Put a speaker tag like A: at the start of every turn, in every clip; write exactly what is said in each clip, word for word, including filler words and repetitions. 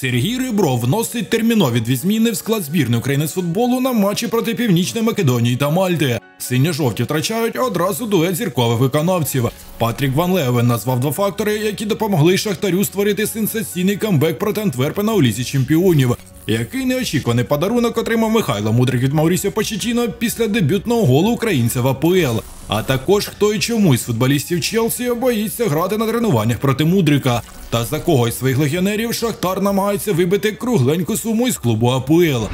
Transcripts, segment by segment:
A: Сергій Ребров вносить термінові дві зміни в склад збірної України з футболу на матчі проти Північної Македонії та Мальти. Синьо-жовті втрачають одразу дует зіркових виконавців. Патрік Ван Левен назвав два фактори, які допомогли Шахтарю створити сенсаційний камбек проти Антверпена у Лізі чемпіонів. Який неочікуваний подарунок отримав Михайло Мудрик від Маурісіо Почеттіно після дебютного голу українця в АПЛ. А також хто і чому із футболістів Челсі боїться грати на тренуваннях проти Мудрика. Та за кого із своїх легіонерів Шахтар намагається вибити кругленьку суму із клубу АПЛ.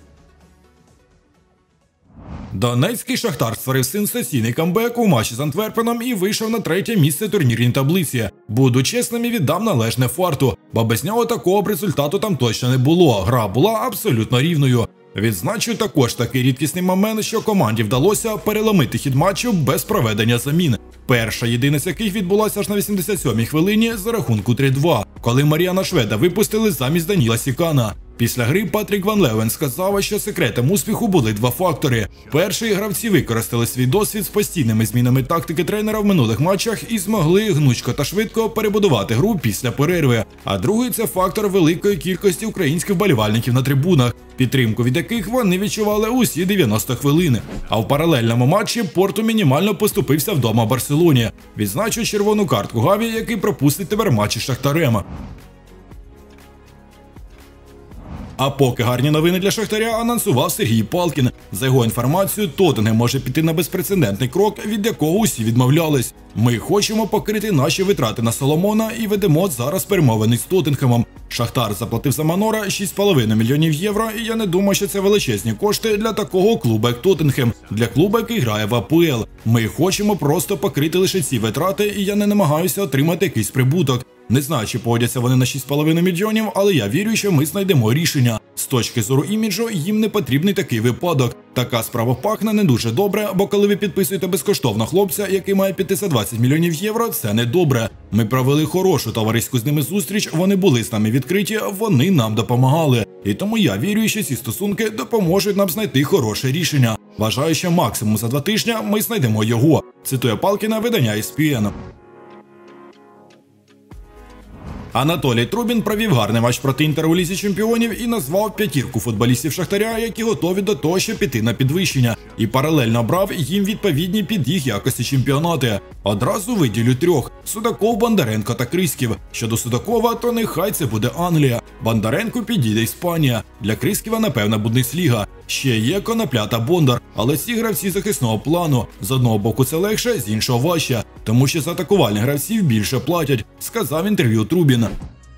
A: Донецький Шахтар створив сенсаційний камбек у матчі з Антверпеном і вийшов на третє місце турнірній таблиці. Буду чесним і віддам належне фарту, бо без нього такого б результату там точно не було. Гра була абсолютно рівною. Відзначу також такий рідкісний момент, що команді вдалося переломити хід матчу без проведення замін. Перша єдина з яких відбулася аж на вісімдесят сьомій хвилині за рахунку три-два, коли Мар'яна Шведа випустили замість Даніла Сікана. Після гри Патрік Ван Левен сказав, що секретом успіху були два фактори. Перший – гравці використали свій досвід з постійними змінами тактики тренера в минулих матчах і змогли гнучко та швидко перебудувати гру після перерви. А другий – це фактор великої кількості українських вболівальників на трибунах, підтримку від яких вони відчували усі дев'яносто хвилин. А в паралельному матчі Порту мінімально поступився вдома Барселоні. Відзначу червону картку Гаві, який пропустить тепер матчі з Шахтарем. А поки гарні новини для Шахтаря анонсував Сергій Палкін. За його інформацією, Тоттенгем може піти на безпрецедентний крок, від якого усі відмовлялись. Ми хочемо покрити наші витрати на Соломона і ведемо зараз перемовини з Тоттенгемом. Шахтар заплатив за Манора шість з половиною мільйонів євро, і я не думаю, що це величезні кошти для такого клубу, як Тоттенгем, для клубу, який грає в АПЛ. Ми хочемо просто покрити лише ці витрати, і я не намагаюся отримати якийсь прибуток. Не знаю, чи погодяться вони на шість з половиною мільйонів, але я вірю, що ми знайдемо рішення. З точки зору іміджу, їм не потрібний такий випадок. Така справа пахне не дуже добре, бо коли ви підписуєте безкоштовно хлопця, який має піти за двадцять мільйонів євро, це не добре. Ми провели хорошу товариську з ними зустріч, вони були з нами відкриті, вони нам допомагали. І тому я вірю, що ці стосунки допоможуть нам знайти хороше рішення. Вважаю, що максимум за два тижні ми знайдемо його. Цитує Палкіна видання ес пі ен. Анатолій Трубін провів гарний матч проти Інтера у Лізі чемпіонів і назвав п'ятірку футболістів Шахтаря, які готові до того, щоб піти на підвищення. І паралельно брав їм відповідні під їх якості чемпіонати. Одразу виділю трьох – Судаков, Бондаренко та Крисків. Щодо Судакова, то нехай це буде Англія. Бондаренку підійде Іспанія. Для Крисківа, напевно, Бундесліга. Ще є Конопля та Бондар, але ці гравці захисного плану. З одного боку це легше, з іншого важче. Тому що за атакувальних гравців більше платять, сказав в інтерв'ю Трубін.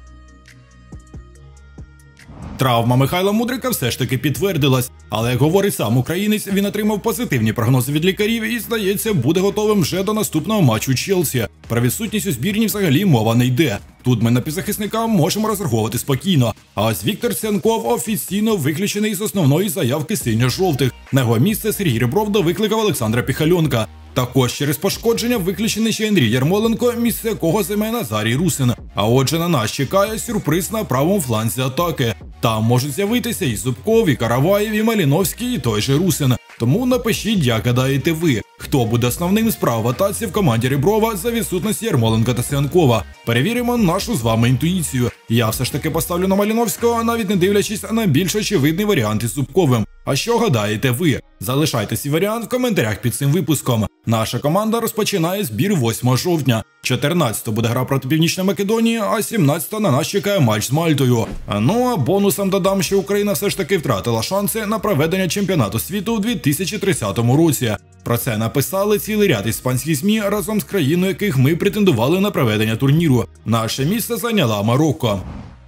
A: Травма Михайла Мудрика все ж таки підтвердилась, але, як говорить сам українець, він отримав позитивні прогнози від лікарів і, здається, буде готовим вже до наступного матчу Челсі. Про відсутність у збірні взагалі мова не йде. Тут ми на півзахисника можемо розраховувати спокійно. А ось Віктор Цянков офіційно виключений з основної заявки синьо-жовтих. На його місце Сергій Ребров довикликав Олександра Піхальонка. Також через пошкодження виключений ще Андрій Ярмоленко, місце якого займе Назарій Русин. А отже, на нас чекає сюрприз на правому фланзі атаки. Там можуть з'явитися і Зубков, і Караваєв, і Маліновський, і той же Русин. Тому напишіть, як гадаєте ви, хто буде основним справ в атаці в команді Реброва за відсутності Ярмоленка та Цянкова. Перевіримо нашу з вами інтуїцію. Я все ж таки поставлю на Маліновського, навіть не дивлячись на більш очевидний варіант із Зубковим. А що гадаєте ви? Залишайте свій варіант в коментарях під цим випуском. Наша команда розпочинає збір восьмого жовтня. чотирнадцятого буде гра проти Північної Македонії, а сімнадцятого на нас чекає матч з Мальтою. Ну а бонусом додам, що Україна все ж таки втратила шанси на проведення чемпіонату світу у дві тисячі тридцятому році. Про це написали цілий ряд іспанських ЗМІ разом з країною, яких ми претендували на проведення турніру. Наше місце зайняла Марокко.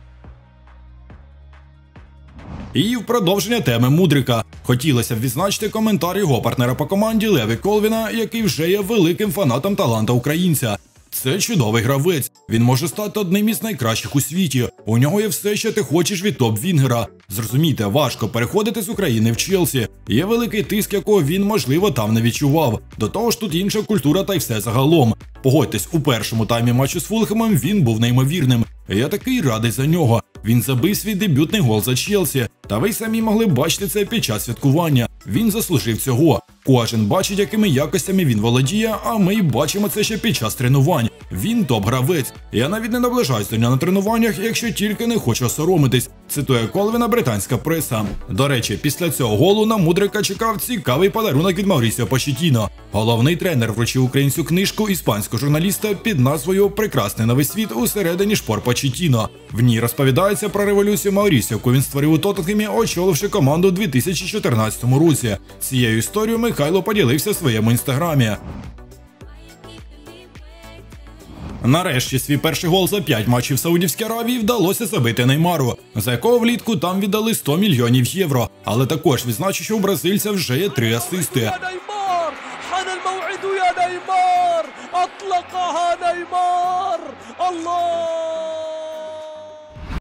A: І в продовження теми Мудрика. Хотілося б відзначити коментар його партнера по команді Леві Колвіна, який вже є великим фанатом таланта українця. Це чудовий гравець. Він може стати одним із найкращих у світі. У нього є все, що ти хочеш від топ-вінгера. Зрозумійте, важко переходити з України в Челсі. Є великий тиск, якого він, можливо, там не відчував. До того ж, тут інша культура та й все загалом. Погодьтесь, у першому таймі матчу з Фулхемом він був неймовірним. Я такий радий за нього. Він забив свій дебютний гол за Челсі. Та ви самі могли бачити це під час святкування. Він заслужив цього. Кожен бачить, якими якостями він володіє, а ми бачимо це ще під час тренувань. Він топ-гравець. Я навіть не наближаюсь до нього на тренуваннях, якщо тільки не хочу соромитись, цитує Колвіна британська преса. До речі, після цього голу на Мудрика чекав цікавий подарунок від Маурісіо Почеттіно. Головний тренер вручив українцю книжку іспанського журналіста під назвою «Прекрасний на весь світ усередині шпор Почеттіно». В ній розповідається про революцію Маурісіо, яку він створив у Тоттенхемі, очоливши команду у дві тисячі чотирнадцятому році. Цією історією Михайло поділився в своєму інстаграмі. Нарешті свій перший гол за п'ять матчів в Саудівській Аравії вдалося забити Неймару, за якого влітку там віддали сто мільйонів євро. Але також відзначу, що у бразильця вже є три асисти.
B: نيمار